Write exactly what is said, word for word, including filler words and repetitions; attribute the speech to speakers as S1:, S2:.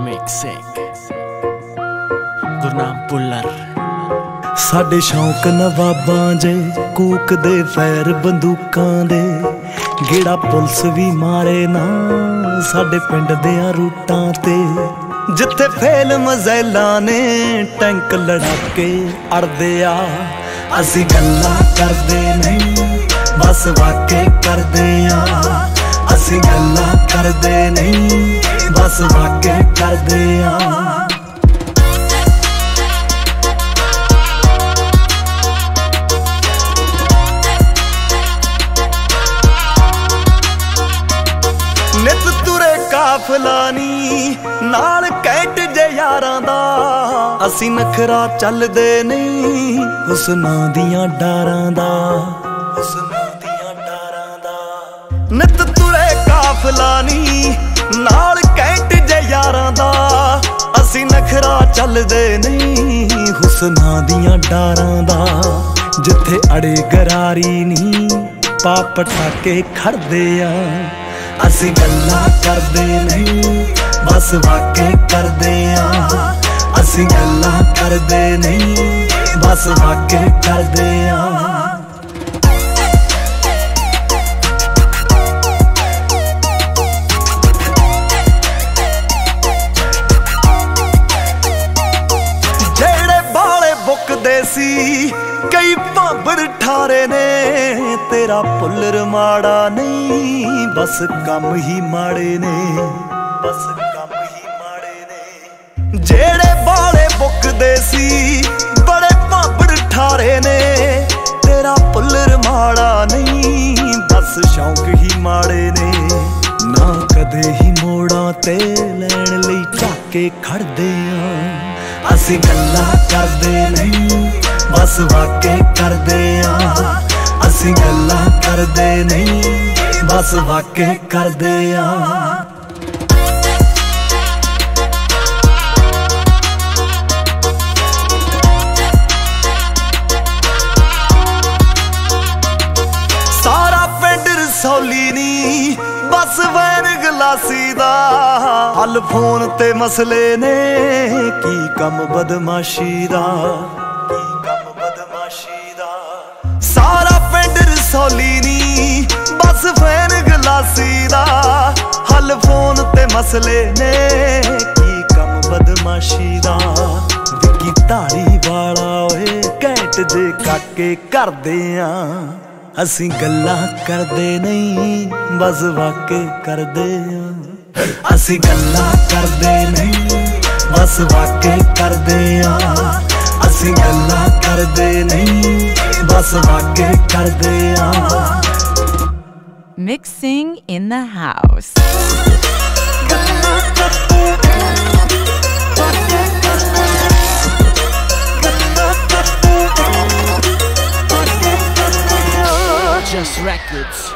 S1: Mixing Gurnam Bhullar.
S2: ਸਾਡੇ ਸ਼ੌਂਕ ਨਵਾਬਾਂ ਜੇ ਕੂਕ ਦੇ ਫੈਰ ਬੰਦੂਕਾਂ ਦੇ, ਗੇੜਾ ਪੁਲਿਸ ਵੀ ਮਾਰੇ ਨਾ ਸਾਡੇ ਪਿੰਡ ਦਿਆਂ ਰੂਟਾਂ ਤੇ। ਜਿੱਥੇ ਫੇਲ ਮਜ਼ੈਲਾਂ ਨੇ ਟੈਂਕ ਲੜਾ ਕੇ ਅੜਦੇ ਆ, ਅਸੀਂ ਗੱਲਾਂ ਕਰਦੇ ਨਹੀਂ ਬਸ ਵਾਕੇ ਕਰਦੇ ਆ। ਅਸੀਂ ਗੱਲਾਂ ਕਰਦੇ ਨਹੀਂ ਬਸ ਵਾਕੇ ਕਰਦੇ ਆ। ਨਿਤ ਤੁਰੇ ਕਾਫਲਾ ਨੀ ਨਾਲ ਕੈਂਟ ਜੇ ਯਾਰਾਂ ਦਾ, ਅਸੀਂ ਨਖਰਾ ਚੱਲਦੇ ਨਹੀਂ ਹੁਸਨਾਂ ਦੀਆਂ ਡਾਰਾਂ ਦਾ। ਹੁਸਨਾਂ ਦੀਆਂ ਡਾਰਾਂ ਦਾ ਨਿਤ ਤੁਰੇ ਕਾਫਲਾ ਨੀ ਨਾਲ ਕੈਂਟ ਜੇ ਯਾਰਾਂ ਦਾ, ਅਸੀਂ ਨਖਰਾ ਚੱਲਦੇ ਨਹੀਂ ਹੁਸਨਾਂ ਦੀਆਂ ਡਾਰਾਂ ਦਾ। ਜਿੱਥੇ ਅੜੇ ਗਰਾਰੀ ਨੀ ਪਾ ਪਟਾਕੇ ਖੜਦੇ ਆ, ਅਸੀਂ ਗੱਲਾਂ ਕਰਦੇ ਨਹੀਂ ਬਸ ਵਾਕੇ ਕਰਦੇ ਆ। ਅਸੀਂ ਗੱਲਾਂ ਕਰਦੇ ਨਹੀਂ ਬਸ ਵਾਕੇ ਕਰਦੇ ਆ। ਜਿਹੜੇ ਬਾਲੇ ਬੁੱਕਦੇ ਸੀ ਕਈ ਭਾਂਬੜ ਠਾਰੇ ਨੇ, ਤੇਰਾ ਪੁੱਲਰ ਮਾੜਾ ਨਹੀਂ ਬਸ ਕੰਮ ਹੀ ਮਾੜੇ ਨੇ। ਬਸ ਕੰਮ ਹੀ ਮਾੜੇ ਨੇ। ਜਿਹੜੇ ਬਾਲੇ ਬੁੱਕਦੇ ਸੀ ਬੜੇ ਭਾਂਬੜ ਠਾਰੇ ਨੇ, ਤੇਰਾ ਪੁੱਲਰ ਮਾੜਾ ਨਹੀਂ ਬਸ ਸ਼ੌਂਕ ਹੀ ਮਾੜੇ ਨੇ। ਨਾ ਕਦੇ ਹੀ ਮੋੜਾਂ ਤੇ ਲੈਣ ਲਈ ਝਾਕੇ ਖੜਦੇ ਆ, ਅਸੀਂ ਗੱਲਾਂ ਕਰਦੇ ਨਹੀਂ ਬਸ ਵਾਕੇ ਕਰਦੇ ਆ। ਅਸੀਂ ਗੱਲਾਂ ਕਰਦੇ ਨਹੀਂ ਬਸ ਵਾਕੇ ਕਰਦੇ ਆ। ਸਾਰਾ ਪਿੰਡ ਰਸੌਲੀ ਨੀ ਬਸ ਵੈਨ ਗਲਾਸੀ ਦਾ, ਹੱਲ ਫੋਨ ਤੇ ਮਸਲੇ ਨੇ ਕੀ ਕੰਮ ਬਦਮਾਸ਼ੀ ਦਾ। ਕੀ ਕੰਮ ਬਦਮਾਸ਼ੀ ਦਾ। ਸਾਰਾ ਪਿੰਡ ਰਸੌਲੀ ਨੀ ਬਸ ਵੈਨ ਗਲਾਸੀ ਦਾ, ਹੱਲ ਫੋਨ ਤੇ ਮਸਲੇ ਨੇ ਕੀ ਕੰਮ ਬਦਮਾਸ਼ੀ ਦਾ। ਵਿੱਕੀ ਧਾਰੀ ਵਾਲਾ ਓਏ ਘੈਂਟ ਜੇ ਕਾਕੇ ਕਰਦੇ ਆ, ਅਸੀਂ ਗੱਲਾਂ ਕਰਦੇ ਨਹੀਂ ਬਸ ਵਾਕੇ ਕਰਦੇ ਆ। ਅਸੀਂ ਗੱਲਾਂ ਕਰਦੇ ਨਹੀਂ ਬਸ ਵਾਕੇ ਕਰਦੇ ਆ। ਅਸੀਂ ਗੱਲਾਂ ਕਰਦੇ ਨਹੀਂ ਬਸ ਵਾਕੇ ਕਰਦੇ ਆ।
S3: Mixing in the house.
S1: Just Records.